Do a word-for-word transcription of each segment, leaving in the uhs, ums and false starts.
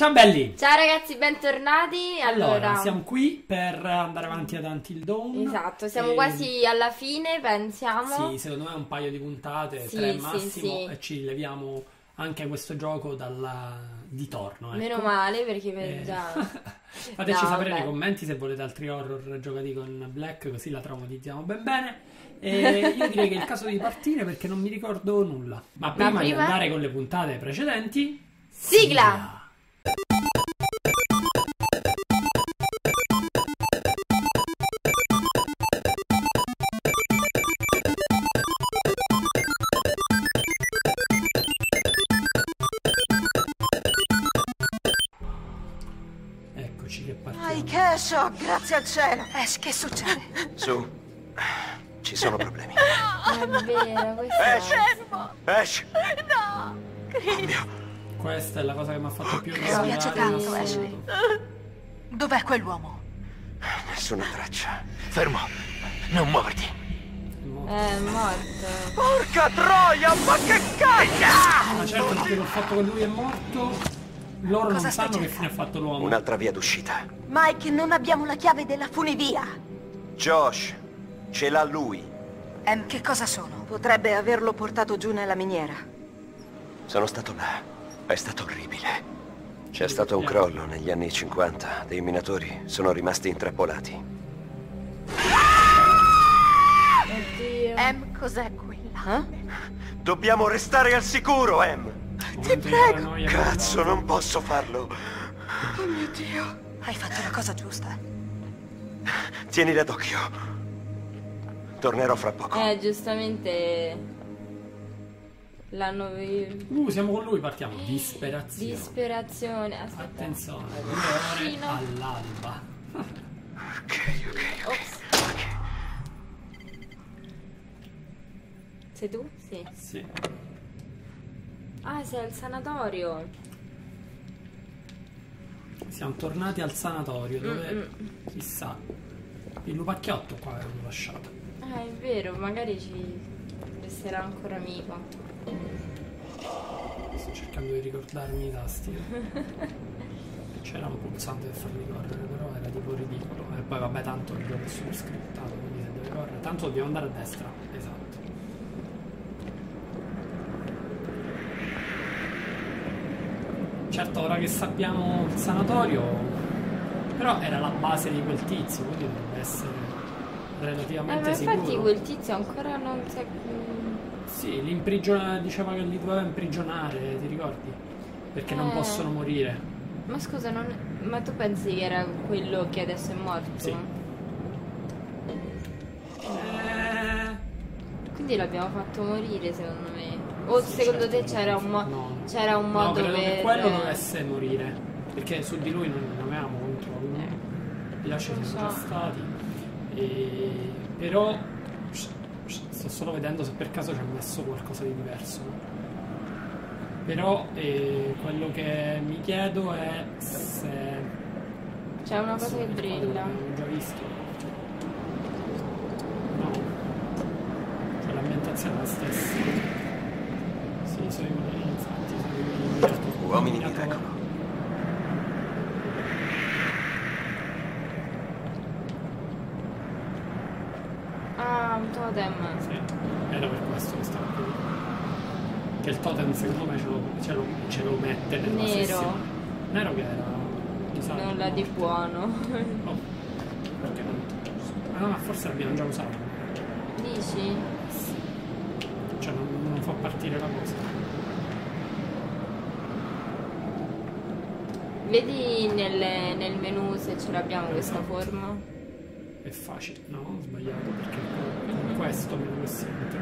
Ciao belli! Ciao ragazzi, bentornati. Allora, Allora, siamo qui per andare avanti ad Until Dawn. esatto, siamo E- quasi alla fine, pensiamo. Sì, secondo me un paio di puntate, Sì, tre sì, massimo, sì. e ci leviamo anche questo gioco dalla... di torno. Ecco. Meno male, perché per Eh, già... Fateci No, sapere vabbè. nei commenti se volete altri horror giocati con Black, così la traumatizziamo ben bene. E io direi che è il caso di partire perché non mi ricordo nulla. Ma prima, prima- di andare con le puntate precedenti, Sigla! Eccoci che partiamo. Ai, Cash, oh, grazie al cielo. Ash, che succede? Su, ci sono problemi. È vero, questa Ash! Ash! No! Questa è la cosa che mi ha fatto più Mi spiace arrabbiare tanto, in Ashley. assoluto. Dov'è quell'uomo? Nessuna traccia. Fermo, non muoverti. è morto. Porca troia, ma che caglia! Ma certo, perché col fatto che lui è morto, loro Cosa non stai sanno che cercando? fine ha fatto l'uomo. Un'altra via d'uscita. Mike, non abbiamo la chiave della funivia. Josh, ce l'ha lui. Em, che cosa sono? Potrebbe averlo portato giù nella miniera. Sono stato là. È stato orribile. C'è stato un crollo negli anni cinquanta. Dei minatori sono rimasti intrappolati. Oddio. Em, cos'è quella? Dobbiamo restare al sicuro, Em. Ti prego. Cazzo, non posso farlo. Oh mio Dio. Hai fatto la cosa giusta. Tienila d'occhio. Tornerò fra poco. Eh, giustamente... L'hanno... vi- Uh, siamo con lui, partiamo. Disperazione. Disperazione. Aspetta. Attenzione, due ore Vicino. all'alba. Ok, ok, ok. Ops. Sei tu? Sì. Sì. Ah, sei al sanatorio. Siamo tornati al sanatorio dove, Mm, chissà, il lupacchiotto qua l'ho lasciato. Ah, è vero, magari ci resterà ancora amico. Sto cercando di ricordarmi i tasti. C'era un pulsante per farli correre, però era tipo ridicolo. E poi vabbè, tanto il gioco è super scriptato, quindi se deve correre. Tanto dobbiamo andare a destra, esatto. Certo, ora che sappiamo il sanatorio, però era la base di quel tizio, quindi dovrebbe essere Eh, relativamente ma infatti sicuro. quel tizio ancora non si è... mm, Sì, l'imprigiona- diceva che li doveva imprigionare, ti ricordi? Perché non Eh. possono morire. Ma scusa, non... ma tu pensi che era quello che adesso è morto? Sì. Eh, Quindi l'abbiamo fatto morire, secondo me. O secondo te certo, c'era un, mo- no. c'era un no, modo credo per... che quello dovesse morire. Perché su di lui non, non avevamo controllo. Eh. I lasci Non sono già so. stati. E... Però sto solo vedendo se per caso ci ha messo qualcosa di diverso. Però eh, quello che mi chiedo è se... C'è una cosa Insomma, che il quadro brilla. l'abbiamo già visto. No. Cioè l'ambientazione è la stessa. Sì, sono i infatti, sono i minatori. Uomini di miracolo. Ah, un totem. Sì, era per questo che stavo qui. Che il totem secondo me ce lo, ce lo, ce lo mette nella Nero. sessione. Nero che era disabile. Nulla di buono. Oh, perché non? Ah no, ma forse l'abbiamo già usato. Dici? Cioè non, non fa partire la cosa. Vedi nel, nel menu se ce l'abbiamo questa forma? È facile, no, ho sbagliato perché con, con questo me lo si entra.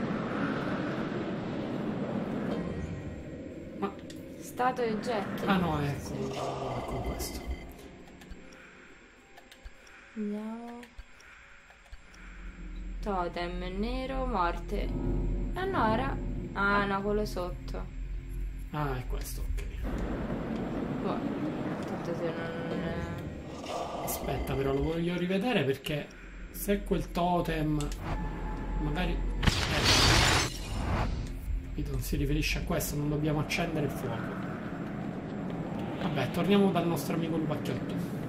Ma Stato e oggetti. ah no, è con, con questo. Andiamo. Totem, nero, morte. Ah no, era... Ah no, quello sotto. Ah, è questo, ok. Boh, tanto se non... Aspetta, però lo voglio rivedere perché se quel totem magari eh, capito, non si riferisce a questo, non dobbiamo accendere il fuoco. Vabbè, torniamo dal nostro amico lupacchiotto.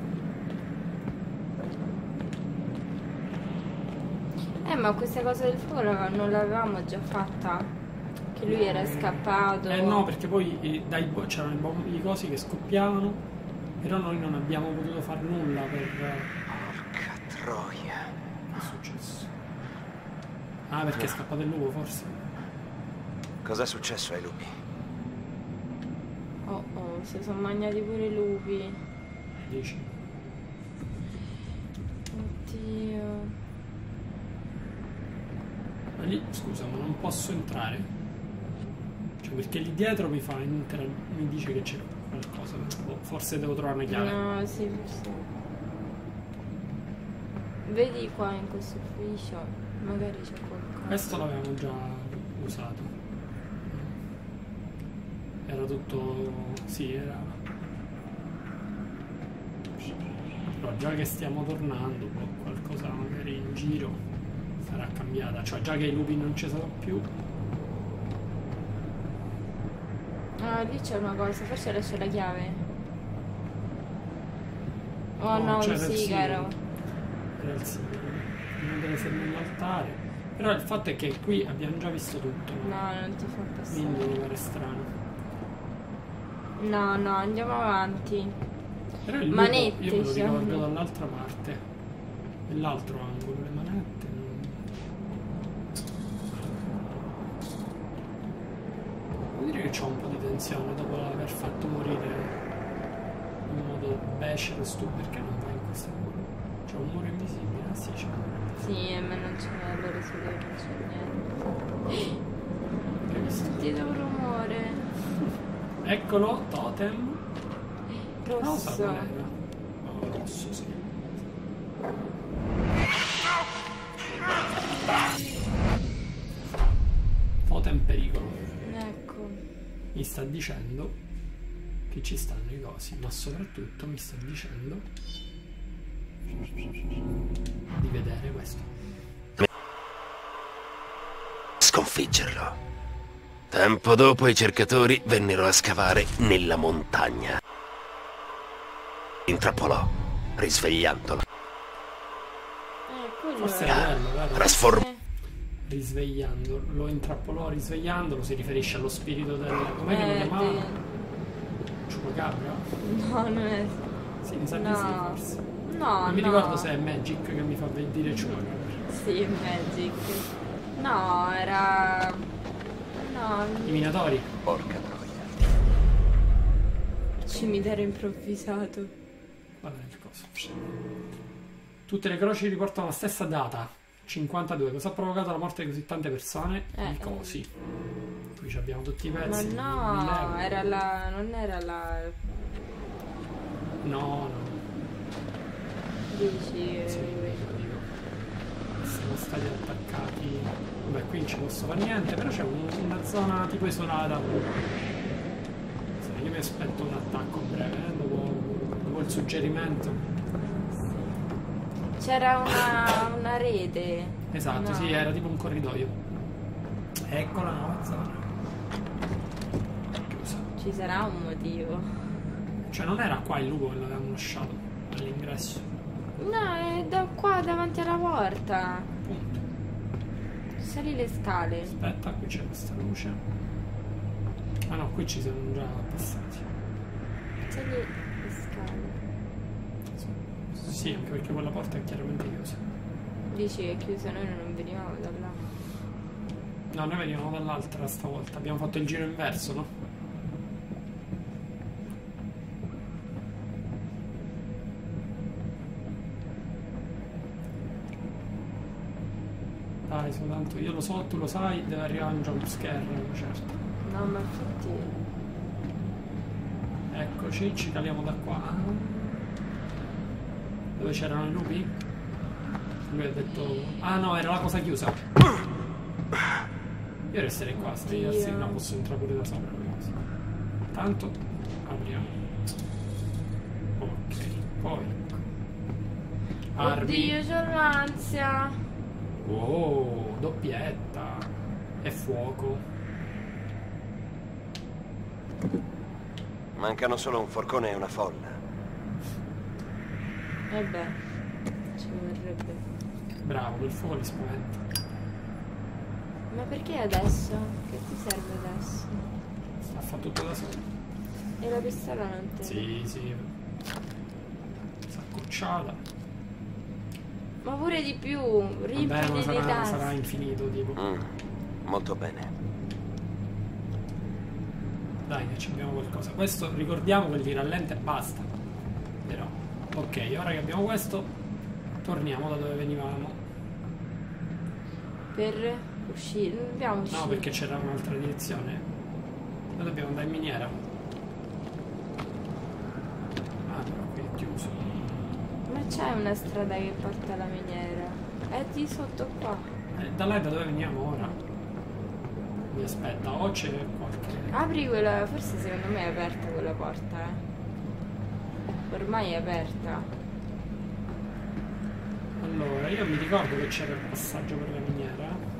Eh, ma questa cosa del fuoco non l'avevamo già fatta? Che lui era scappato. Eh no, perché poi eh, dai bo- c'erano i, bom- i cosi che scoppiavano, però noi non abbiamo potuto fare nulla per... Porca troia. Che è successo? Ah, perché è scappato il lupo, forse? Cos'è successo ai lupi? Oh oh, si sono mangiati pure i lupi. Dici? Oddio. Ma lì, scusa, ma non posso entrare? Cioè, perché lì dietro mi fa intera... mi dice che c'è qualcosa. Boh, forse devo trovare una chiave. No, sì, sì. Vedi qua in questo ufficio, magari c'è qualcosa. Questo l'avevamo già usato. Era tutto... sì, era... però già che stiamo tornando, boh, qualcosa magari in giro sarà cambiata. Cioè, già che i lupi non ci sono più. Ah, lì c'è una cosa, forse lascia la chiave. Oh No, no, un c'era il sigaro. Era il sigaro. Non deve essere nell'altare. Però il fatto è che qui abbiamo già visto tutto. No? No, non ti fa passare. Quindi mi pare strano. No, no, andiamo avanti. Però il lupo Manette, io me lo siamo- ricordo dall'altra parte. Nell'altro angolo, le manette. non- Devo dire che c'ho un po' di tensione dopo aver fatto morire in modo becero e stupido, perché non va in questo muro. C'è un muro invisibile, ah sì, c'è un muro invisibile. Sì, ma non c'è allora si vede, non c'è niente. Hai visto? Sentite un rumore. Eccolo, totem. Rosa Rosso. qual era? Oh, rosso, sì. Totem pericolo. Ecco. Mi sta dicendo che ci stanno i cosi, ma soprattutto mi sta dicendo di vedere questo. Sconfiggerlo. Tempo dopo i cercatori vennero a scavare nella montagna. Intrappolò, risvegliandolo. Eh, quello Forse è. era quello, vero? Trasformò. Eh, Risvegliando, lo intrappolò risvegliandolo, si riferisce allo spirito del... com'è che lo eh, chiamava? de- Chupacabra? No, non è. Sì, mi sa di No. sì, forse. No, Non mi no. ricordo se è Magic che mi fa dire Chupacabra. Sì, Magic. No, era. No, I minatori? Porca troia. cimitero improvvisato. Guarda il coso. Tutte le croci riportano la stessa data, cinquantadue. Cosa ha provocato la morte di così tante persone? Eh, I cosi. Qui ci abbiamo tutti i pezzi. Ma di- no, di Lego. era la. non era la. No, no. Dici. Sì, dico, dico. Siamo stati attaccati. Vabbè, qui non ci posso fare niente, però c'è un- una zona tipo isolata. Sì, io mi aspetto un attacco breve, eh, dopo, dopo il suggerimento. C'era una, una rete. Esatto, No. sì, era tipo un corridoio. Ecco la nuova zona. Chiusa. Ci sarà un motivo. Cioè non era qua il lupo che l'avevamo lasciato all'ingresso. No, è da qua davanti alla porta. Punto. Sali le scale. Aspetta, qui c'è questa luce. Ah no, qui ci siamo già passati. Sali le scale. Sì, anche perché quella porta è chiaramente chiusa. Dici che è chiusa, noi non venivamo da là. No, noi venivamo dall'altra stavolta. Abbiamo fatto il giro inverso, no? Dai, soltanto io lo so, tu lo sai, deve arrivare un jumpscare, certo. No, ma infatti. Eccoci, ci caliamo da qua. Dove c'erano i lupi? Lui ha detto... Ah no, era la cosa chiusa. Io resterei qua, svegliarsi, Oddio. no, posso entrare pure da sopra. Così. Tanto apriamo. Ok, poi. Armi. Oddio, c'ho l'ansia. Wow, doppietta. E fuoco. Mancano solo un forcone e una folla. E beh, ci vorrebbe. Bravo, quel fuoco li spaventa. Ma perché adesso? Che ti serve adesso? Ha fatto tutto da solo. E la pistola non te? Sì, sì. Si è accorciata. Ma pure di più, Vabbè, riempiti ma di sarà, tasti. sarà infinito, tipo. Mm, molto bene. Dai, che ci abbiamo qualcosa. Questo, ricordiamo che li rallenta e basta. Però, ok, ora che abbiamo questo, torniamo da dove venivamo. Per uscire, non dobbiamo uscire. No, perché c'era un'altra direzione. Noi dobbiamo andare in miniera. Ah, però qui è chiuso. Ma c'è una strada che porta alla miniera. È di sotto qua. Eh, da là è da dove veniamo ora. Mi aspetta, o c'è qualche... Apri quella, forse secondo me è aperta quella porta, eh. Ormai è aperta. Allora, io mi ricordo che c'era il passaggio per la miniera.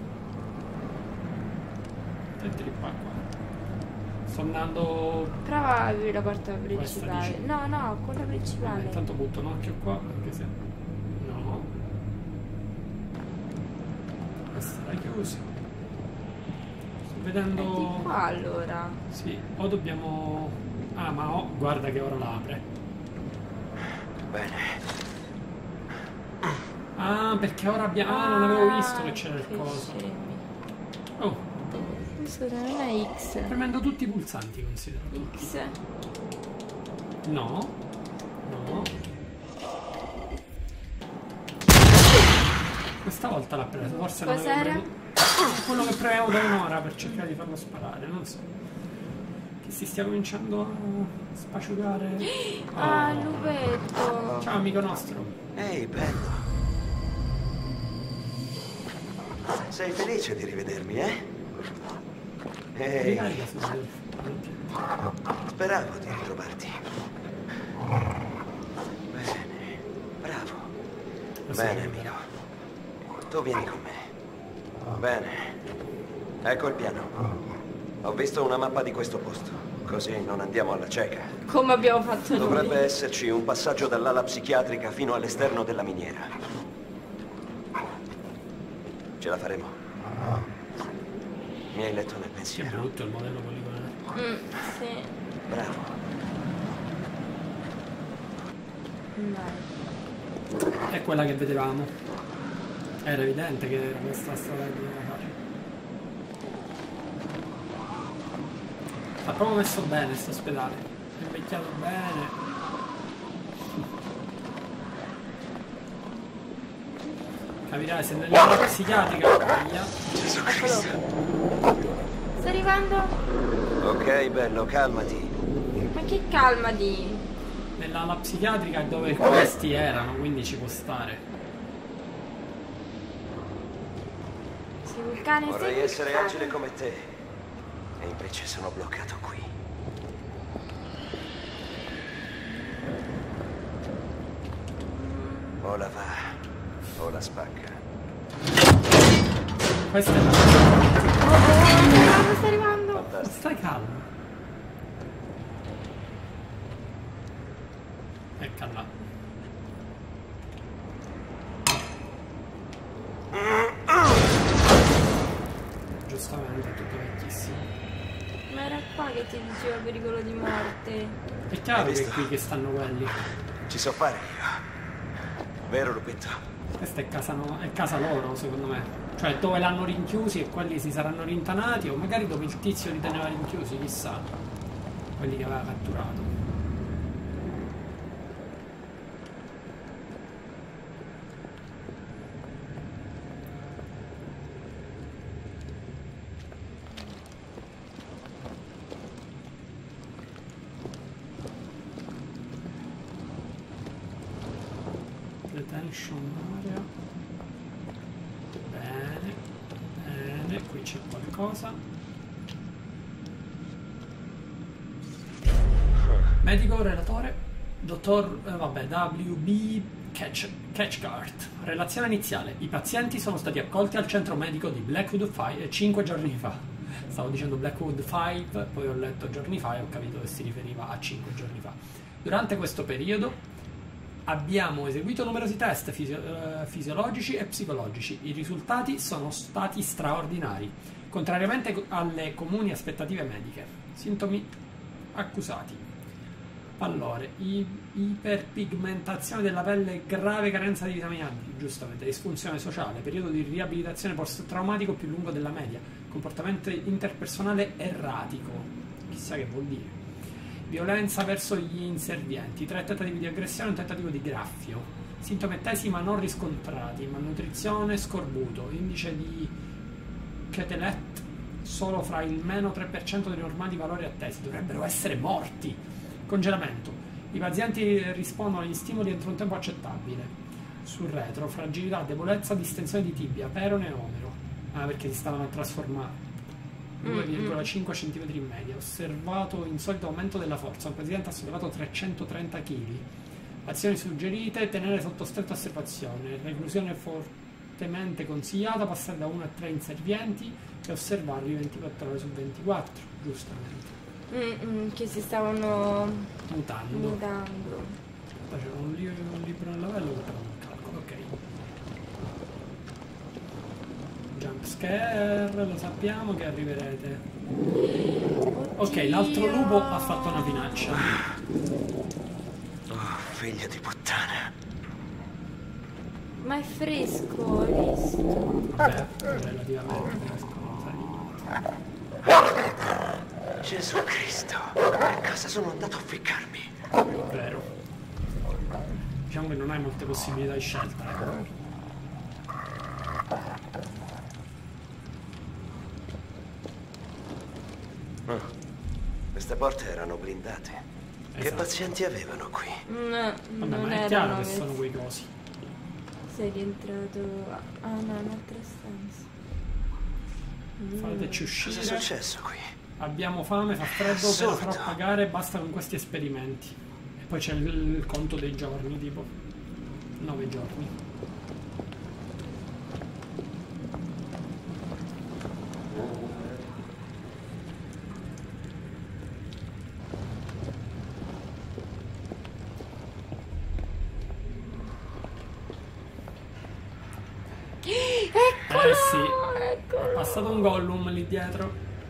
Senti qua, qua. Sto andando... Prova a aprire la porta Questa principale. dici? No, no, quella Vabbè, principale. intanto butto un occhio qua, anche se... No. Questa era chiusa. Sto È vedendo... di qua allora. Sì, o dobbiamo... Ah, ma oh, guarda che ora la apre. Bene. Ah, perché ora abbiamo... Ah, non avevo visto che c'era il che coso. scemi. Oh, Scusa, non è X. premendo tutti i pulsanti, considero. X. No. No. Questa volta l'ha preso, forse non avevo Cos'era? preso- quello che premevo da un'ora per cercare di farlo sparare, non so. Che si stia cominciando a spaciugare. Ah, il Oh. lupetto. Ciao amico nostro. Ehi, bello. Sei felice di rivedermi, eh? Ehi, Ricarica se si deve- speravo di ritrovarti. Bene, bravo. Questo Bene, è- amico. Tu vieni con me. Bene. Ecco il piano. Ho visto una mappa di questo posto, così non andiamo alla cieca. Come abbiamo fatto Dovrebbe noi. esserci un passaggio dall'ala psichiatrica fino all'esterno della miniera. Ce la faremo. Mi hai letto nel Che pensiero. brutto il modello poligonale. Mm, sì. Bravo. Vai. È quella che vedevamo. Era evidente che era questa la strada che dovevamo fare. Ha proprio messo bene questo ospedale. È invecchiato bene. Capirai se nella psichiatrica. Via. Gesù Eccolo. Sta arrivando? Ok, bello, calmati. Ma che calmati. Nell'ala psichiatrica è dove questi erano, quindi ci può stare. Sei vulcane, Vorrei sei essere vulcane. agile come te. E invece sono bloccato qui. O la va, o la spacca. Questa è la. Oh, oh, sta arrivando. Fantastico. Stai calmo. Ecco là. Giustamente, è tutto vecchissimo. Ma era qua che ti diceva pericolo di morte. È chiaro Hai che è visto? qui che stanno quelli. Ci so fare io. Vero, Lupetto? Questa è casa, no- è casa loro, secondo me. Cioè, dove l'hanno rinchiusi e quelli si saranno rintanati, o magari dove il tizio li teneva rinchiusi, chissà. Quelli che aveva catturato. Detention area. Bene, bene, qui c'è qualcosa. Medico, relatore, dottor, eh, vabbè, W B Catch, Catchcart. Relazione iniziale. I pazienti sono stati accolti al centro medico di Blackwood cinque giorni fa. Stavo dicendo Blackwood cinque, poi ho letto giorni fa e ho capito che si riferiva a cinque giorni fa. Durante questo periodo abbiamo eseguito numerosi test fisio- eh, fisiologici e psicologici. I risultati sono stati straordinari, contrariamente alle comuni aspettative mediche. Sintomi accusati: pallore, i- iperpigmentazione della pelle, grave carenza di vitamina D, giustamente, disfunzione sociale, periodo di riabilitazione post-traumatico più lungo della media, comportamento interpersonale erratico, chissà che vuol dire, violenza verso gli inservienti, tre tentativi di aggressione e un tentativo di graffio, sintomi attesi ma non riscontrati, malnutrizione, scorbuto, indice di Quetelet solo fra il meno tre per cento dei normali valori attesi, dovrebbero essere morti, congelamento, i pazienti rispondono agli stimoli entro un tempo accettabile, sul retro, fragilità, debolezza, distensione di tibia, perone e omero, ah perché si stavano a trasformare, due virgola cinque centimetri in media, osservato insolito aumento della forza, un paziente ha sollevato trecentotrenta chili, azioni suggerite, tenere sotto stretta osservazione, reclusione fortemente consigliata, passare da uno a tre inservienti e osservarli ventiquattro ore su ventiquattro, giustamente. Mm-mm, che si stavano Mutando. mutando. Aspetta, c'era un, li- un libro nella pelle che però non calcolo, ok. Jump scare, lo sappiamo che arriverete. Ok, l'altro lupo ha fatto una finaccia. Oh, figlia di puttana. Ma è fresco, hai visto? Vabbè, relativamente fresco, sai. Gesù Cristo, a cosa sono andato a ficcarmi? Vero. Diciamo che non hai molte possibilità di scelta, ecco. Oh, queste porte erano blindate. Che Esatto. pazienti avevano qui? No, Vabbè, non ma è erano chiaro che questi. sono quei cosi. Sei rientrato... Ah no, in un'altra stanza. Mm. Fateci Cosa è uscire. successo qui? Abbiamo fame, fa freddo, te Assurdo. lo farò pagare, basta con questi esperimenti. E poi c'è il, il conto dei giorni, tipo. Nove giorni. Eccolo! Eh sì, è Eccolo! passato un Gollum lì dietro.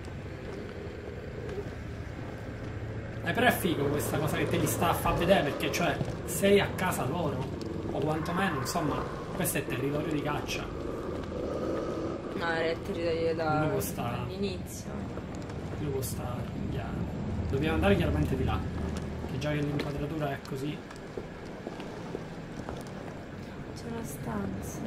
Eh, però è figo questa cosa che te li sta a far vedere, perché cioè sei a casa loro, o quantomeno, insomma, questo è territorio di caccia. No, era il territorio da... Lupo sta- all'inizio. Io può stare, andiamo. Dobbiamo andare chiaramente di là, che già che l'inquadratura è così. C'è una stanza.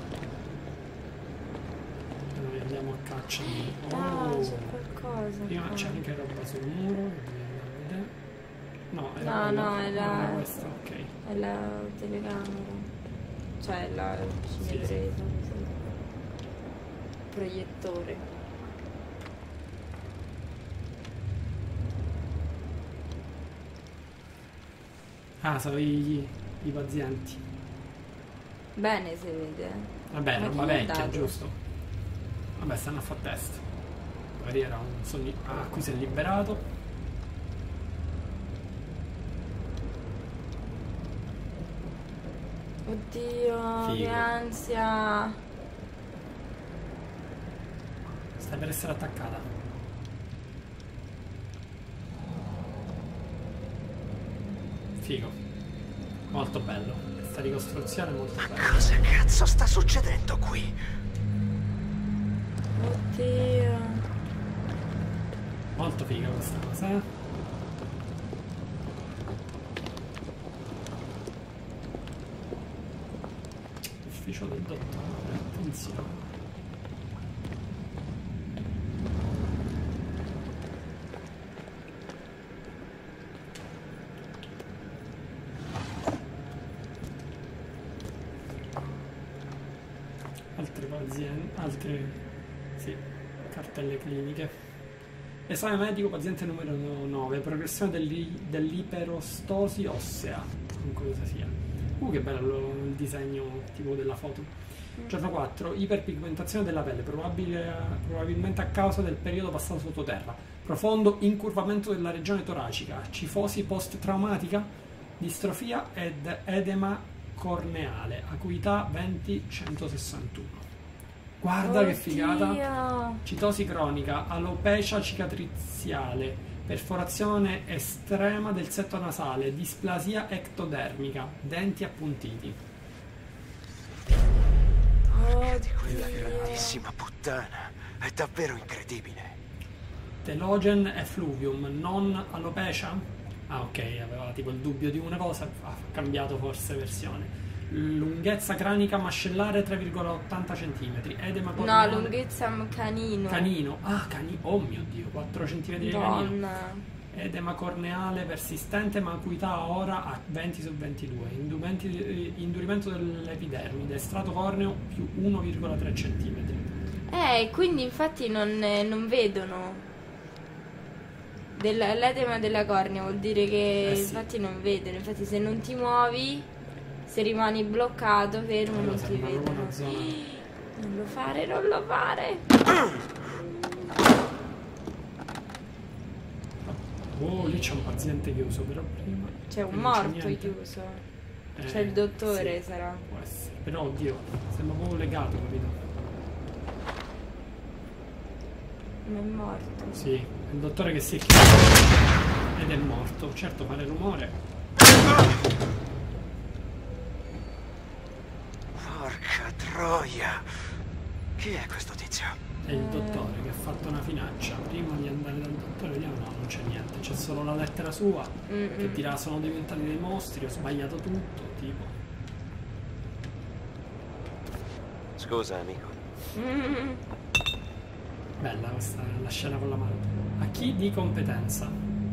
Noi andiamo a caccia di... Ah, Oh. c'è qualcosa. Prima qua. c'è anche roba sul muro, che dobbiamo andare a vedere. No, era No, quella- no, era- era questa, ok. È la telecamera. Cioè la cinepresa, Sì, sì. così. Proiettore. Ah, sono i, i pazienti. Bene si vede. Vabbè, Ma roba chi è vecchia, dato? giusto? Vabbè, stanno a fare test. Magari era un sogno... Ah, qui si è liberato. Oddio, Figo. che ansia. Stai per essere attaccata. Figo. Molto bello. Questa ricostruzione è molto bella. Cosa cazzo sta succedendo qui? Oddio. Molto figa questa cosa, eh? Ufficio del dottore, attenzione. Altre pazienti, altre sì, cartelle cliniche. Esame medico, paziente numero nove, progressione dell'i- dell'iperostosi ossea, comunque cosa sia. Uh, che bello il disegno tipo della foto. Giorno quattro. Iperpigmentazione della pelle, probabile, probabilmente a causa del periodo passato sottoterra. Profondo incurvamento della regione toracica. Cifosi post-traumatica. Distrofia ed edema corneale. Acuità venti centosessantuno. Guarda Oddio. che figata. Citosi cronica. Alopecia cicatriziale. Perforazione estrema del setto nasale. Displasia ectodermica. Denti appuntiti. Quella grandissima puttana. È davvero incredibile. Telogen effluvium, non alopecia? Ah, ok, aveva tipo il dubbio di una cosa, ha cambiato forse versione. Lunghezza cranica mascellare tre virgola ottanta centimetri. Edema No, corneale. lunghezza canino. Canino. Ah, canino. Oh mio Dio, quattro centimetri di canino. Donna. Edema corneale persistente, ma acuità ora a venti su ventidue. Indumenti- eh, indurimento dell'epidermide. Strato corneo più uno virgola tre centimetri. Eh, quindi infatti non, eh, non vedono. Del- l'edema della cornea vuol dire che Eh sì. infatti non vedono. Infatti se non ti muovi, se rimani bloccato, fermo, Allora non ti sembra proprio vedono. una zona. Non lo fare, non lo fare. Oh, lì c'è un paziente chiuso, però prima. C'è un non c'è morto niente. chiuso. Eh, C'è il dottore, sì, sarà. può essere. Però oddio, sembra proprio legato, capito? Ma è morto. Sì, il dottore che si è chiuso ed è morto. Certo, fare rumore. Porca troia. Chi è questo tizio? È il dottore che ha fatto una finaccia. Prima di andare dal dottore, vediamo, no, non c'è niente. C'è solo la lettera sua Mm-mm. che dirà sono diventati dei mostri, ho sbagliato tutto, tipo. Scusa, amico. Mm. Bella questa la scena con la mano. A chi di competenza?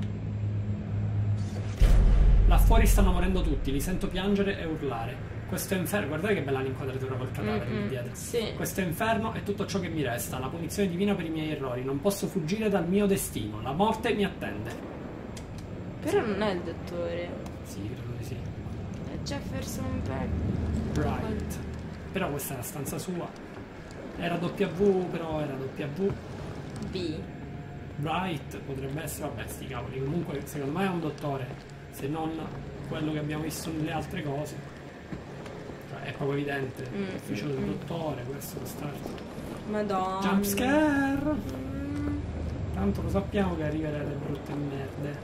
Là fuori stanno morendo tutti, li sento piangere e urlare. Questo è inferno, guardate che bella l'inquadratura col cadavere lì Mm-mm, dietro. sì. Questo inferno è tutto ciò che mi resta, la punizione divina per i miei errori. Non posso fuggire dal mio destino, la morte mi attende. Però non è il dottore. Sì, credo di sì. È Jefferson Beck. Bright. Però questa è la stanza sua. Era W, però era W. B. Bright potrebbe essere, vabbè, sti cavoli. Comunque, secondo me è un dottore, se non quello che abbiamo visto nelle altre cose. Cioè, è proprio evidente. Mm, L'ufficio mm, del mm. dottore, questo è lo start. Madonna. Jump scare! Mm. Tanto lo sappiamo che arriverà le brutte merde.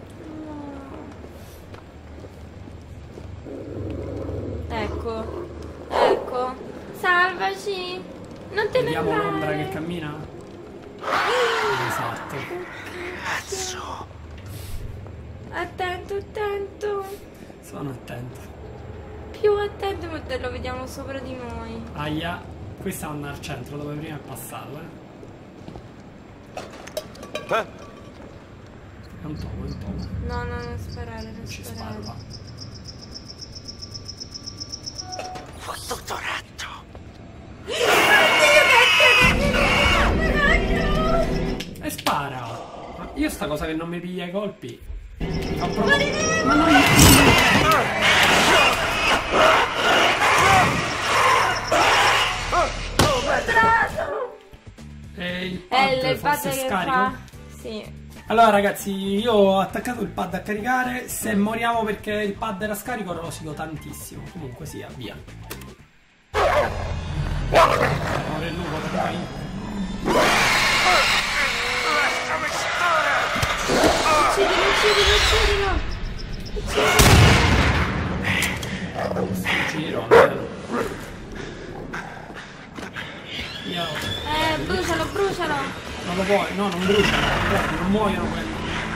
Ecco. Ecco. Salvaci. Non te ne Vediamo l'ombra che andare. cammina? Esatto. Cazzo. Attento, attento. Sono attento. Più attento perché lo vediamo sopra di noi. Aia, qui sta andando al centro dove prima è passato, eh. Eh? È un tomo, è un tomo. No, no, non sparare, non Non ci sparare. sparo, va. Fottuto ratto. E spara! Ma io sta cosa che non mi piglia i colpi. Mi fa proprio. Ma non mi. E il pad, È il pad forse che scarico? fa. Sì. Allora ragazzi, io ho attaccato il pad a caricare. Se moriamo perché il pad era scarico rosico tantissimo. Comunque sia, via. Ora il lupo per noi. Lasciami stare. Uccidilo, uccidilo, uccidilo. Giro, almeno. Io. Eh, brucialo, brucialo. Non lo vuoi? No, non bruciano, guardi, non muoiono quelli.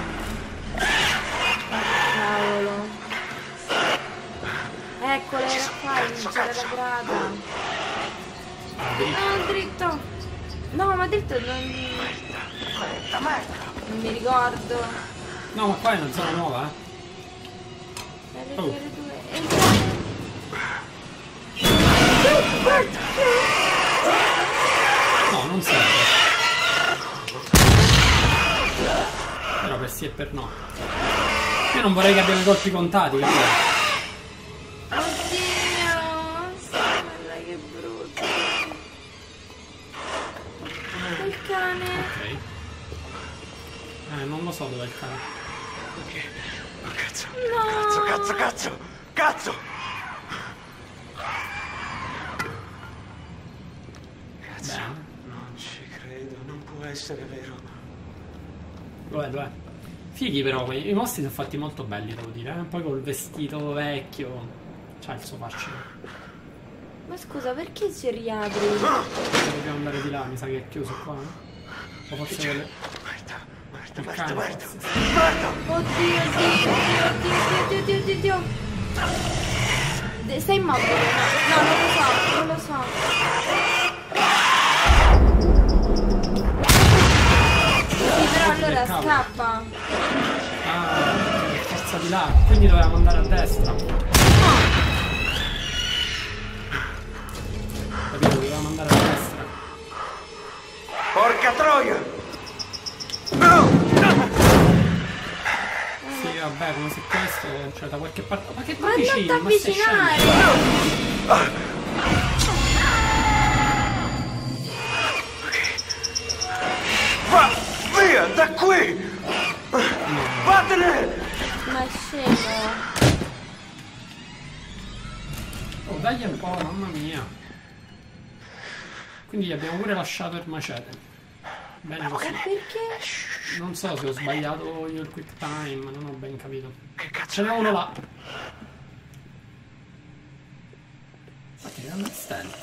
Cavolo. Eccole, era qua, c'era la grata. No, dritto. No, ma dritto non... Non mi ricordo. No, ma qua è una zona nuova, eh. L Oh. due, L due. Entrate. No, non serve. Però per sì e per no. Io non vorrei che abbiamo i colpi contati, capito? Oddio. cane. Ok. Eh, non lo so dov'è il cane. Ok. Oh, cazzo. No. Cazzo, cazzo, cazzo. Cazzo. Cazzo. Bene. Non ci credo, non può essere vero. Dov'è, dov'è? Fighi però, quei- i mostri sono fatti molto belli, devo dire. Eh? Poi col vestito vecchio. C'ha il suo fascino. Ma scusa, perché si riapre? Dobbiamo andare di là, mi sa che è chiuso qua, no? O forse vuole... Marta, Marta, Il Marta, cane, Marta. forse. Marta! Oddio, oddio, oddio, oddio, oddio, oddio, oddio. De- Stai immobile? No, no, non lo so, non lo so. Sì, però allora cavolo. scappa. Ah, forza di là. Quindi dovevamo andare a destra. Capito? Dovevamo andare a destra. Porca troia! No! Sì, vabbè, come se questo c'è da qualche parte. Ma che Ma non vicini? ti Ma stai avvicinare! scemo? Va via da qui! Vattene! Ma scemo. Oh, dagli un po', mamma mia. Quindi gli abbiamo pure lasciato il macete. Bene così. Perché? Non so se ho sbagliato io il quick time, non ho ben capito. Che cazzo? Ce n'è uno là. Ma che grande stella.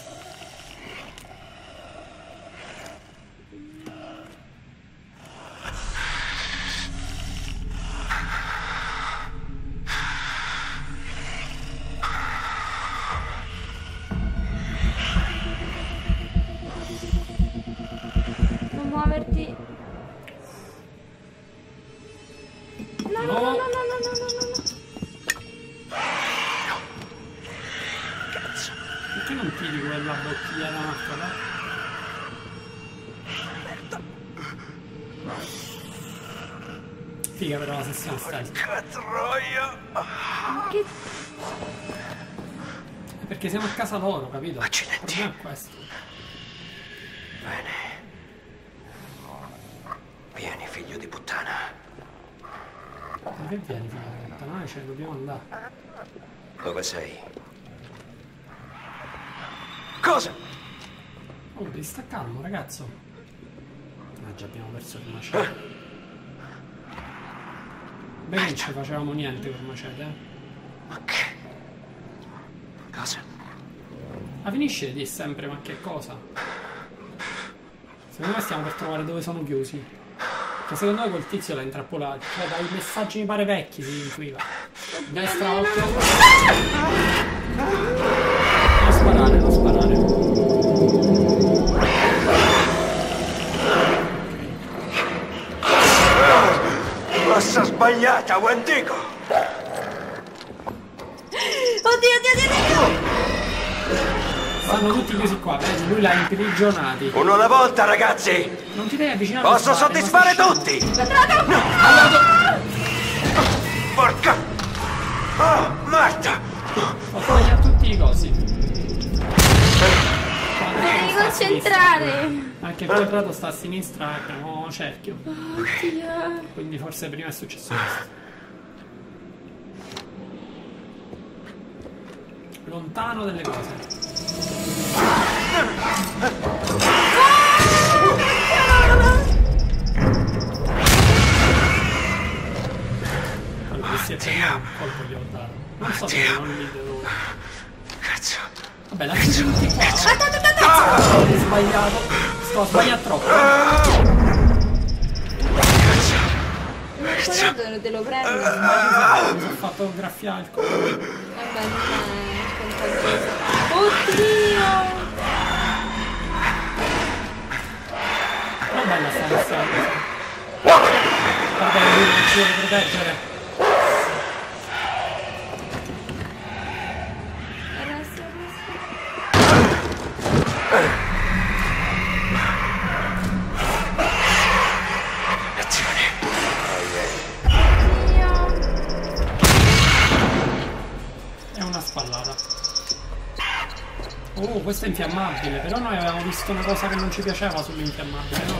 Non muoverti. No, no, no, no, no, no, no, no, no. Cazzo. Perché non tiri quella bottiglia d'acqua là? Figa però la sessione stealth. Porca troia! Che... Perché siamo a casa loro, capito? Accidenti. Il problema è questo. Bene. Vieni, figlio di puttana. Ma che vieni, figlio di puttana? Noi ce ne dobbiamo andare. Dove sei? Cosa? Oh, devi stare calmo, ragazzo. Ah, già abbiamo perso il macete. Beh, non ci facevamo niente col macete, eh. Ma che? Cosa? Ma finisce di dire sempre, ma che cosa? Secondo me stiamo per trovare dove sono chiusi. Che secondo me quel tizio l'ha intrappolato. Cioè, dai messaggi mi pare vecchi si intuiva. Destra, occhio. Non sparare, non sparare. Mossa sbagliata, Wendigo! Oddio, oddio, oddio, oddio! Stanno tutti chiusi qua, vedi? Lui l'ha imprigionati. Uno alla volta, ragazzi! Non ti devi avvicinare. Posso a sparare, soddisfare ma sei tutti! scemo. Porca... Oh, Marta! Ho sbagliato tutti i cosi. Devi concentrare! Anche il quadrato sta a sinistra, abbiamo cerchio. Oddio. Quindi forse prima è successo questo. Lontano delle cose. Allora, si è fermato, un colpo gli ho dato. Non so se non li devo... Cazzo! Vabbè, lasciati tutti qua. Aspetta, aspetta, aspetta! Ho sbagliato. Sto sbagliando troppo. Il quadrato te lo prendo. Mi sono fatto graffiare il colpo. Vabbè, non è contagioso. Oddio! Non è bella sta missione. Guarda, lui non ci deve proteggere. Arresti, arresti. Azione! Oddio. È una spallata. Oh, questo è infiammabile, però noi avevamo visto una cosa che non ci piaceva sull'infiammabile, no?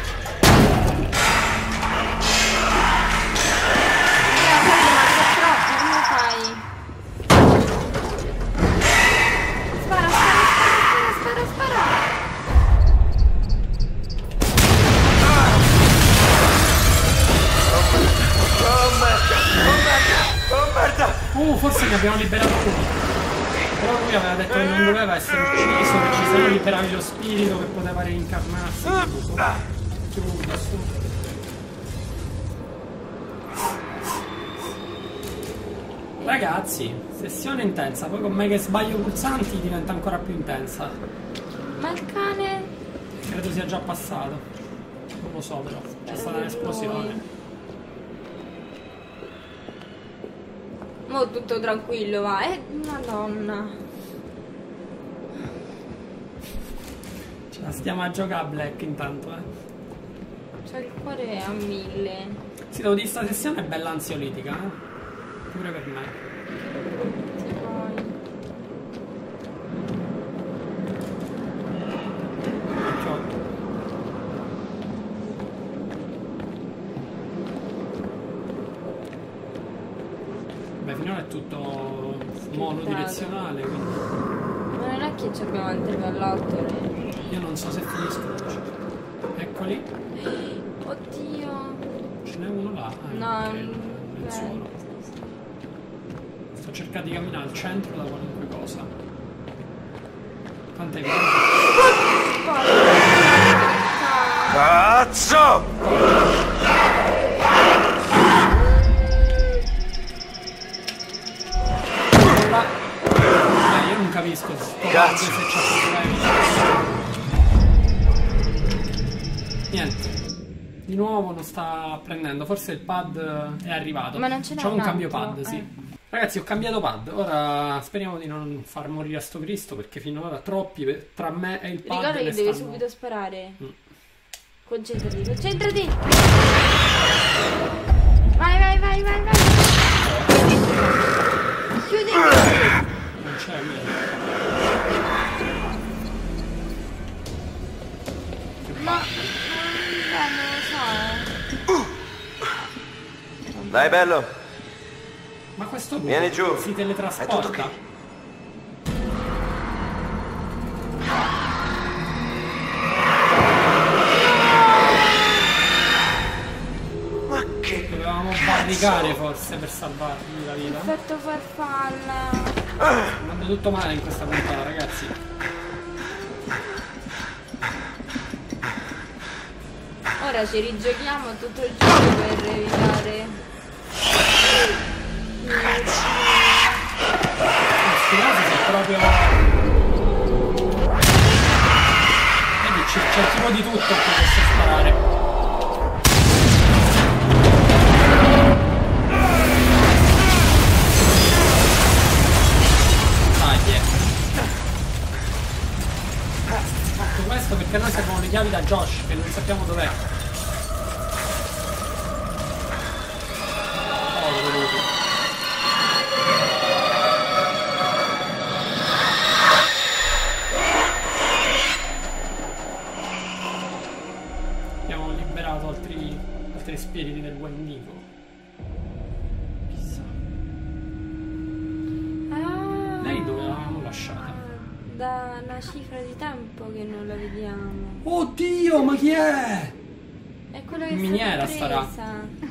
Come fai? Spara, spara, spara, spara, spara. Oh merda! Oh merda! Oh merda! Uh, forse ne abbiamo liberato uno. Però lui aveva detto che non doveva essere ucciso, perché se no liberavi lo spirito che poteva reincarnarsi. Chiudo, su. Ragazzi, sessione intensa, poi con me che sbaglio pulsanti diventa ancora più intensa. Ma il cane? Credo sia già passato. Non lo so però, c'è stata un'esplosione. Mo' tutto tranquillo, va. Eh, madonna. Ce la stiamo a giocare Black intanto, eh. C'ho il cuore a mille. Sì, devo dire, sta sessione è bella ansiolitica, eh. Pure per me. Se vuoi. Ciao. Beh, finora è tutto monodirezionale, quindi Ma non è che ci abbiamo altre pallottole. io non so se finiscono. Eccoli. Oddio. Ce n'è uno là. Ah, No, ok, non nel suolo. Sto cercando di camminare al centro da qualunque cosa. Quanto è grande? Cazzo! Eh, io non capisco sto Cazzo. se c'è problemi. Niente. Di nuovo non sta prendendo. Forse il pad è arrivato. Ma non ce n'è C'è un un cambio altro, pad, sì. eh. Ragazzi, ho cambiato pad. Ora speriamo di non far morire a sto Cristo, perché finora troppi per- tra me e il pad. Ricorda ne che devi stanno- subito sparare. Mm. Concentrati, concentrati. Vai, vai, vai, vai, vai. Chiudi. Non c'è niente. No, eh, non lo so. eh. Dai, bello. Ma questo lui Vieni giù. si È teletrasporta? tutto qui. Ma che... Dovevamo barricare forse per salvargli la vita. Effetto farfalla. Manda tutto male in questa puntata, ragazzi. Ora ci rigiochiamo tutto il gioco per evitare. Questi casi sono proprio... Vedi, c'è c'è tipo di tutto che posso sparare. Dai, eh. Fatto questo perché noi servono le chiavi da Josh, che non sappiamo dov'è. Povero lupo. Abbiamo liberato altri, altri spiriti del buon Nico. Chissà. Ah, Lei dove l'avevamo lasciata? da una cifra di tempo che non la vediamo. Oddio, ma chi è? È quella che In è miniera stata presa. starà.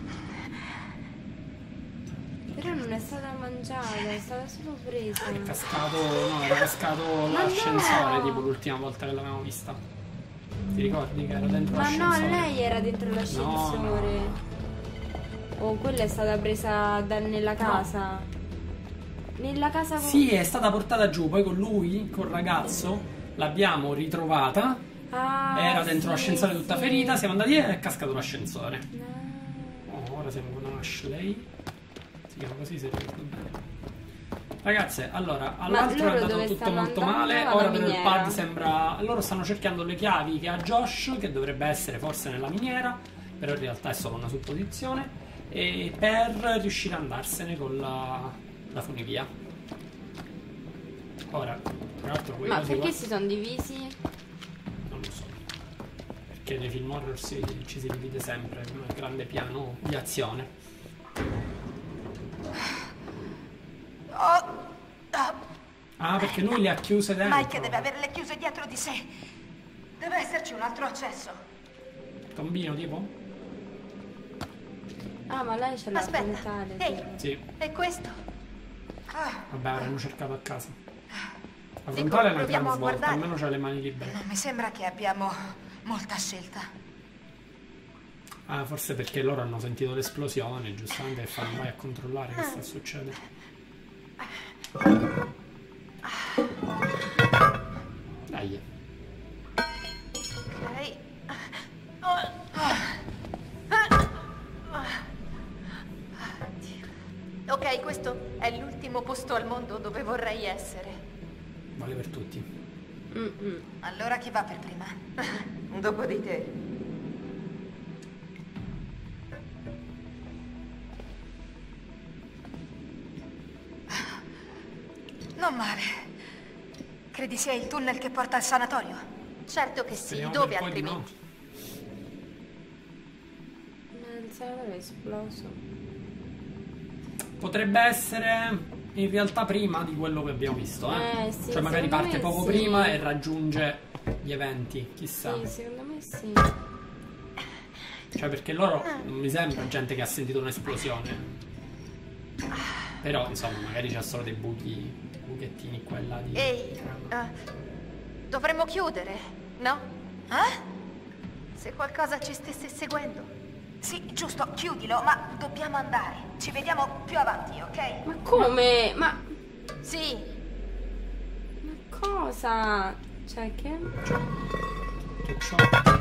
Però non è stata mangiata, è stata solo presa. È cascato, no, era cascato Ma l'ascensore no! tipo l'ultima volta che l'avevamo vista. Ti ricordi che era dentro Ma no, l'ascensore? lei era dentro l'ascensore. Oh, quella è stata presa da- nella casa. Nella casa con... Sì, è stata portata giù, poi con lui, col ragazzo, l'abbiamo ritrovata. Ah, Era dentro sì, l'ascensore tutta sì. ferita, siamo andati e è cascato l'ascensore. No. Oh, ora siamo con Ashley. Si chiama così se ricordo bene. Ragazze, allora, all'altro è loro andato dove tutto stanno molto andando? male. Alla Ora per il miniera. pad sembra. Loro stanno cercando le chiavi che ha Josh, che dovrebbe essere forse nella miniera, però in realtà è solo una supposizione. E per riuscire ad andarsene con la, la funivia. Ora, tra l'altro quei Ma cosi perché qua- si sono divisi? non lo so. Perché nei film horror si, ci si divide sempre in un grande piano di azione. Oh, oh, Ah, perché lui le ha chiuse dentro. Mike deve averle chiuse dietro di sé. Deve esserci un altro accesso. Tombino tipo? Ah, ma lei ce l'ha Aspetta, frontale. ehi. tipo. Sì. E questo? Ah, Vabbè, avremmo cercato a casa. La Dico, frontale la proviamo abbiamo a svolta, guardare. almeno c'ha le mani libere. non mi sembra che abbiamo molta scelta. Ah, forse perché loro hanno sentito l'esplosione, giustamente, e fanno vai a controllare che sta succedendo. Dai. Ok. Ok, questo è l'ultimo posto al mondo dove vorrei essere. Vale per tutti. Mm-mm. Allora chi va per prima? Dopo di te. Non male. Credi sia il tunnel che porta al sanatorio? Certo che sì, Speriamo dove per poi di no. altrimenti? Non sarà esploso. Potrebbe essere in realtà prima di quello che abbiamo visto, eh? Eh, sì, Cioè magari secondo parte me poco sì. prima e raggiunge gli eventi, chissà. Sì, secondo me sì. Cioè perché loro non mi sembra gente che ha sentito un'esplosione. Però insomma magari c'ha solo dei buchi, buchettini qua e là di... Ehi, di trama. eh, dovremmo chiudere, no? Eh? Se qualcosa ci stesse seguendo. Sì, giusto, chiudilo, ma dobbiamo andare. Ci vediamo più avanti, ok? Ma come? Ma... Sì, Ma cosa? Cioè che... Tutto ciò...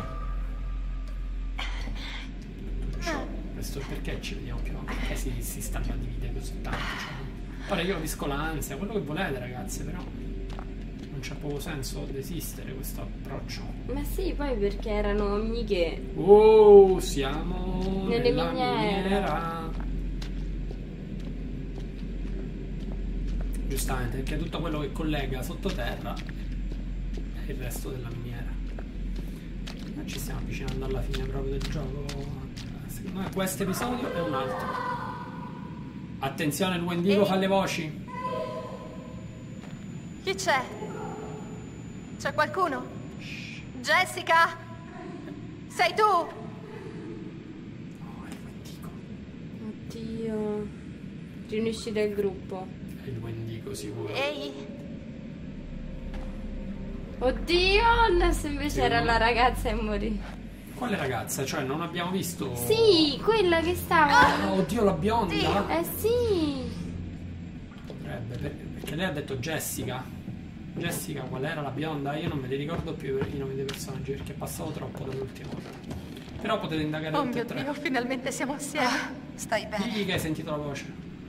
Tutto ciò... Questo perché ci vediamo più avanti? Perché si, si stanno a dividere così tanto? Cioè. Ora io capisco l'ansia, quello che volete ragazze, però... Non c'è proprio senso desistere questo approccio. Ma sì, poi perché erano amiche. Oh, siamo Nelle nella miniere. miniera. Giustamente, perché tutto quello che collega sottoterra è il resto della miniera. Noi ci stiamo avvicinando alla fine proprio del gioco. Secondo me questo episodio è un altro. Attenzione, il Wendigo fa le voci. chi c'è? C'è qualcuno? Jessica? Sei tu? No, è il Wendigo. Oddio. Riunisci del gruppo. È il Wendigo sicuro. Ehi, Oddio, adesso invece Sì. era la ragazza e morì. Quale ragazza? Cioè, non abbiamo visto... Sì, quella che stava. Ah, oddio, la bionda! Eh sì. Potrebbe, per- perché lei ha detto Jessica. Jessica, qual era la bionda? Io non me li ricordo più i nomi dei personaggi perché è passato troppo dall'ultima volta. Però potete indagare oh tutti mio e tre. Dio, finalmente siamo assieme. Stai bene. Digli che hai sentito la voce.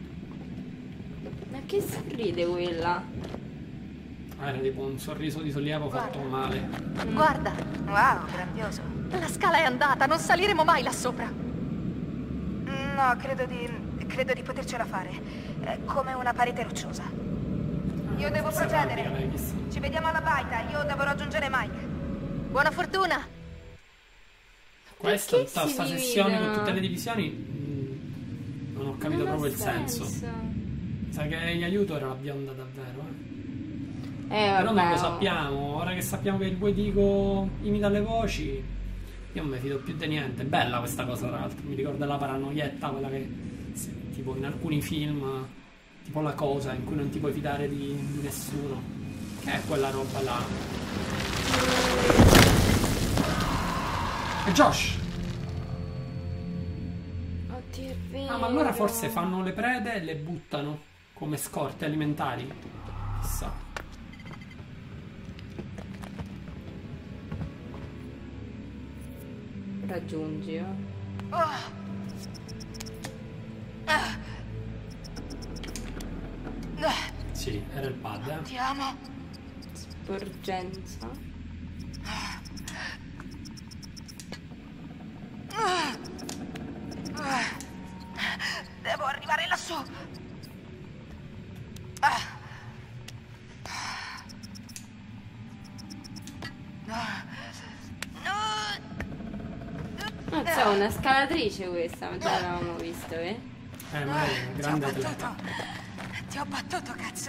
Ma che sorride quella? Ah, era tipo un sorriso di sollievo fatto male. Guarda, Wow, grandioso. la scala è andata, non saliremo mai là sopra. No, credo di... credo di potercela fare. È come una parete rocciosa. Io devo forse procedere. arrampica lei, chissà. Ci vediamo alla baita, io devo raggiungere Mike. Buona fortuna. Questa, Perché tutta si sta sessione con dividono? tutte le divisioni, mh, non ho capito Non ha proprio il senso. senso. Sa che gli aiuto era la bionda davvero, eh. Eh, Però non vabbè, lo oh. sappiamo, ora che sappiamo che il Wendigo imita le voci, io non mi fido più di niente. È bella questa cosa tra l'altro, mi ricorda la paranoietta, quella che sì, tipo in alcuni film, tipo La Cosa, in cui non ti puoi fidare di, di nessuno, che è quella roba là. E Josh! Oddio, è vero. Ah, ma allora forse fanno le prede e le buttano come scorte alimentari? Chissà. Raggiungi, eh. Oh. Ah. Ah, Sì, era il pad, eh. ti amo. Sporgenza. Devo arrivare lassù. Ah. è una scalatrice questa, ma già l'avevamo visto, eh? Eh, ma è una Ti ho grande atleta. battuto. Ti ho battuto, cazzo.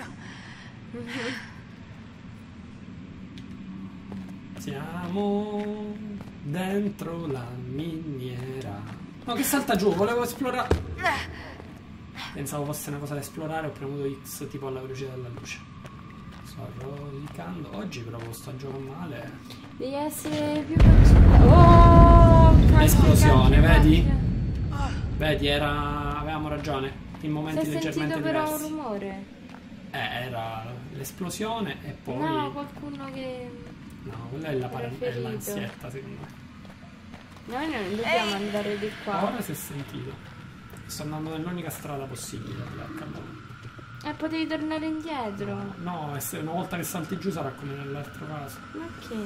Siamo dentro la miniera. No, che salta giù, volevo esplorare. Pensavo fosse una cosa da esplorare, ho premuto X tipo alla velocità della luce. Sto rodicando. Oggi proprio sto giocando male. Devi essere più concentrato. Oh, cacchio, Esplosione, cacchio, vedi? cacchio. Vedi, era. Avevamo ragione. In momenti Si è leggermente sentito però un diversi. rumore. Eh, era l'esplosione e poi. No, qualcuno che... No, quella è la Era par- è ferito. l'ansietta, secondo me. Noi non dobbiamo andare di qua. Ora si è sentito. Sto andando nell'unica strada possibile per l'accaduto. E potevi tornare indietro. No, e se una volta che salti giù sarà come nell'altro caso. Ma che?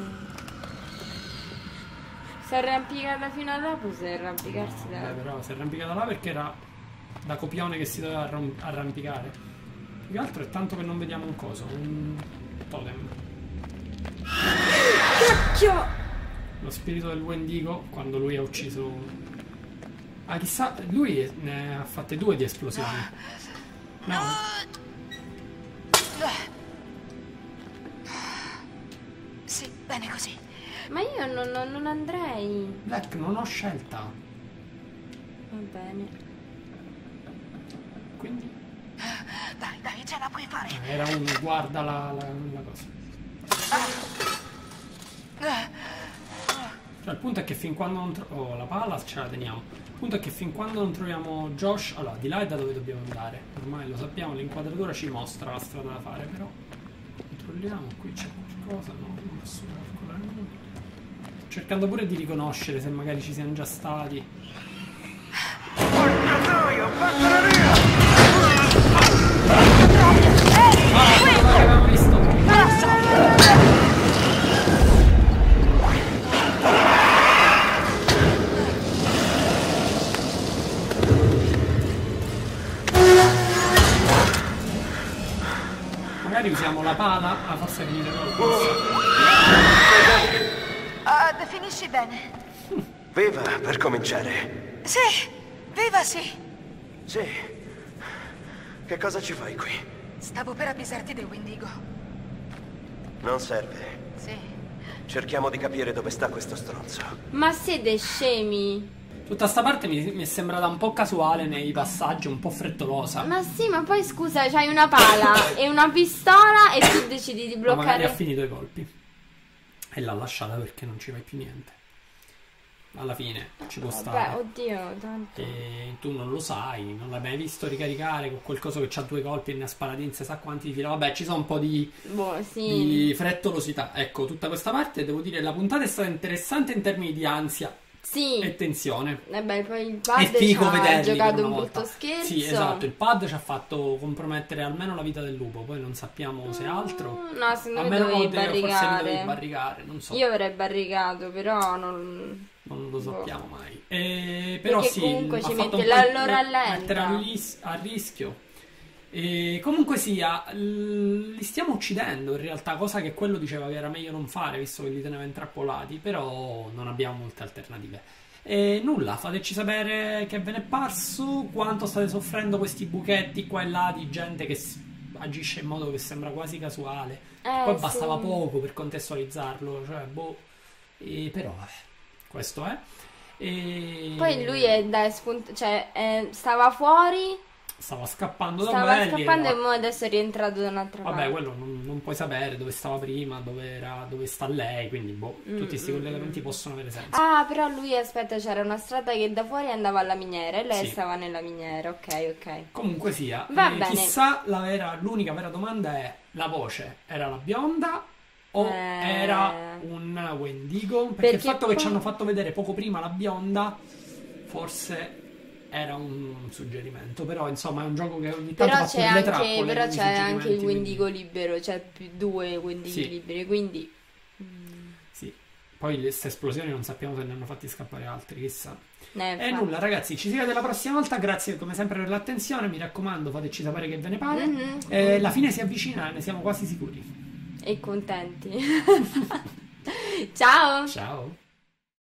Si è arrampicata fino a là, può arrampicarsi No, da... vabbè, però si è arrampicata là perché era da copione che si doveva arram- arrampicare. Più che altro è tanto che non vediamo un coso, un totem. Cacchio! Lo spirito del Wendigo quando lui ha ucciso. Ah, chissà, lui ne ha fatte due di esplosioni. No. Sì, bene così. Ma io non, non- non andrei. Black, non ho scelta. Va bene. Quindi. Dai, dai, ce la puoi fare. eh, Era uno, guarda la, la, la cosa. Cioè, il punto è che fin quando non troviamo. Oh, la palla ce la teniamo. Il punto è che fin quando non troviamo Josh. Allora, di là è da dove dobbiamo andare. Ormai lo sappiamo, l'inquadratura ci mostra la strada da fare, però. Controlliamo, qui c'è qualcosa. No, non posso calcolare nulla. Cercando pure di riconoscere se magari ci siamo già stati. Ah, quello che avevamo visto. Magari usiamo la pala. Ah, forse è finito qualcosa. Ah, definisci bene. Viva, per cominciare. Sì, viva sì. Sì. Che cosa ci fai qui? Stavo per avvisarti del Wendigo. Non serve. Sì. Cerchiamo di capire dove sta questo stronzo. Ma siete scemi? Tutta sta parte mi, mi è sembrata un po' casuale nei passaggi, un po' frettolosa. Ma sì, ma poi scusa, c'hai una pala e una pistola e tu decidi di Ma magari ha bloccare. finito i colpi. E l'ha lasciata perché non ci vai più niente. Alla fine ci può Vabbè, stare. oddio, tanto. E tu non lo sai, non l'hai mai visto ricaricare con quel coso che c'ha due colpi e ne ha sparati in se sa quanti di fila. Vabbè, ci sono un po' di, Boh, sì. di frettolosità. Ecco, tutta questa parte, devo dire, la puntata è stata interessante in termini di ansia Sì. e tensione. E beh, poi il È pad ci figo ha vederli per giocato una un volta. brutto scherzo. Sì, esatto, il pad ci ha fatto compromettere almeno la vita del lupo, poi non sappiamo se altro. No, secondo A me meno dovevi che forse mi dovevi barricare. barricare, non so. Io avrei barricato, però non... Non lo Boh. sappiamo mai. Eh, però Perché sì, comunque m'ha ci fatto mette un po' la- lo rallenta. mettere a, ris- a rischio. E comunque sia, l- li stiamo uccidendo in realtà, cosa che quello diceva che era meglio non fare, visto che li teneva intrappolati, però non abbiamo molte alternative. E nulla, fateci sapere che ve ne è parso, quanto state soffrendo questi buchetti qua e là di gente che s- agisce in modo che sembra quasi casuale. Eh, Poi bastava sì. poco per contestualizzarlo, cioè boh. E però eh, questo è. E... Poi lui è da spunt- cioè eh, stava fuori, stava scappando da stava quelli. scappando e era- mo adesso è rientrato da un'altra Vabbè, parte. quello non, non puoi sapere dove stava prima, dove era, dove sta lei, quindi boh, Mm, tutti questi mm, collegamenti mm. possono avere senso. Ah, però lui, aspetta, c'era una strada che da fuori andava alla miniera e lei Sì. stava nella miniera, ok, ok. Comunque sia, Va eh, bene. chissà, la vera, l'unica vera domanda è: la voce era la bionda o Eh. era un Wendigo? Perché, Perché il fatto che poi- ci hanno fatto vedere poco prima la bionda, forse era un suggerimento. Però insomma è un gioco che ogni tanto Però fa c'è pure le anche, trappole però con i c'è anche il suggerimenti, Wendigo quindi- libero, c'è più due Wendighi Sì. liberi, quindi... Sì. Poi queste esplosioni non sappiamo se ne hanno fatti scappare altri, chissà. Eh, E infatti. nulla ragazzi, ci si vede la prossima volta, grazie come sempre per l'attenzione, mi raccomando fateci sapere che ve ne pare. Mhm. Eh, la fine si avvicina, ne siamo quasi sicuri. E contenti. Ciao! Ciao.